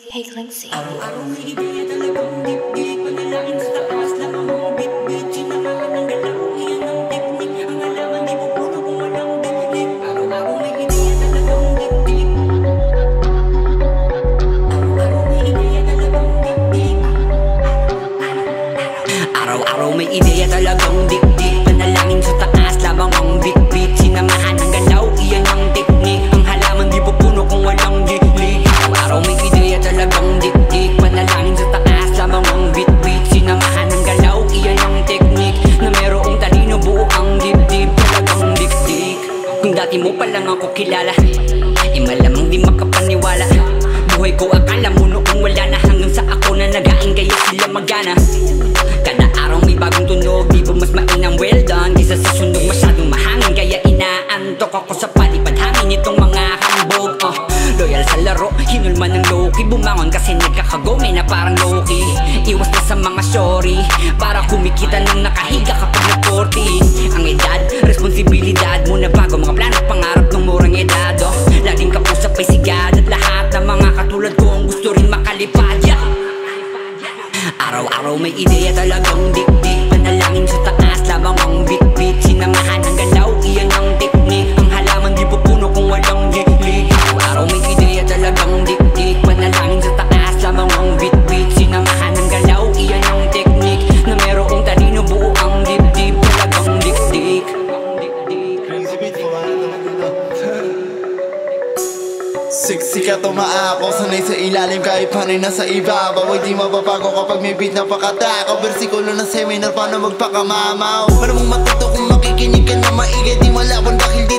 Paglincy. Araw-araw may ideya talagang dip-dip. Panalangin sa taas lang ang bit-bit. Sinamahan ng galaw, iyan ang teknik. Ang halaman di pupuno kung walang dip-dip. Araw-araw may ideya talagang dip-dip. Araw-araw may ideya talagang dip-dip. Araw-araw may ideya talagang dip-dip. Panalangin sa taas lamang ang bit-bit. Sinamahan ng galaw, iyan ang teknik. Ang halaman di pupuno kung walang dip-dip. Araw-araw may ideya talagang dip-dip. Panalangin sa taas lamang ang bit-bit. Sinamahan ng galaw, iyan ang teknik. Na merong talino buo ang dip-dip. Talagang dip-dip. Kung dati mo pa lang ako kilala, malamang di makapaniwala. Buhay ko akala mo noong wala na. Hanggang sa ako na nagain kaya sila magana. Kada araw may bagong tunog, di ba mas mainang well done kaysa sa sunog masyadong mahangin. Kaya inaantok ako sa palipad hangin itong mga hambog. Loyal sa laro, hinulman ng low-key. Bumangon kasi nagkakagomay na parang low-key. Iwas na sa mga sorry para kumikita ng nakahiga kapag nag-40. Ang edad, responsibilidad mo na bago mga plano, pangarap ng murang edad. Laging kapusap ay sigad at lahat ng mga katulad ko ang gusto rin makalipad. Araw-araw may ideya talagang dip-dip. Panalangin sa taas lamang ang bit-bit. Sinamahan ng galaw, iyan ang teknik. Ang halaman di pupuno kung walang dip-dip. Araw-araw may ideya talagang dip-dip. Panalangin sa taas lamang ang bit-bit. Sinamahan ng galaw, iyan ang teknik. Na merong talino buo ang dip-dip. Talagang dip-dip. Crazy beat po ba? Siksika tumaako, sanay sa ilalim kahit panay nasa ibabaw. Ay di mababago kapag may beat na pakatakaw. Versikulo ng seminar, paano magpakamamaw. Paano mong matuto kung makikinig ka na maigay. Di malabon dahil di